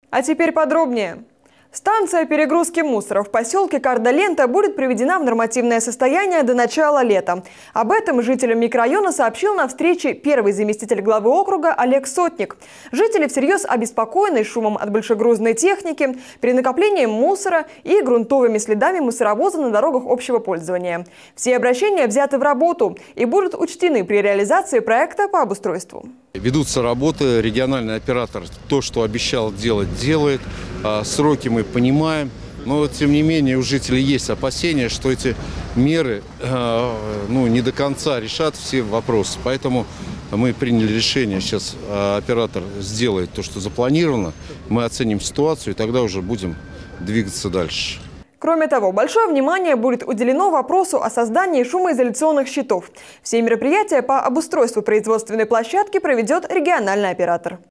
А теперь подробнее. Станция перегрузки мусора в поселке Карда-Лента будет приведена в нормативное состояние до начала лета. Об этом жителям микрорайона сообщил на встрече первый заместитель главы округа Олег Сотник. Жители всерьез обеспокоены шумом от большегрузной техники, перенакоплением мусора и грунтовыми следами мусоровоза на дорогах общего пользования. Все обращения взяты в работу и будут учтены при реализации проекта по обустройству. Ведутся работы, региональный оператор то, что обещал делать, делает. Сроки мы понимаем, но тем не менее у жителей есть опасения, что эти меры не до конца решат все вопросы. Поэтому мы приняли решение, сейчас оператор сделает то, что запланировано, мы оценим ситуацию и тогда уже будем двигаться дальше. Кроме того, большое внимание будет уделено вопросу о создании шумоизоляционных щитов. Все мероприятия по обустройству производственной площадки проведет региональный оператор.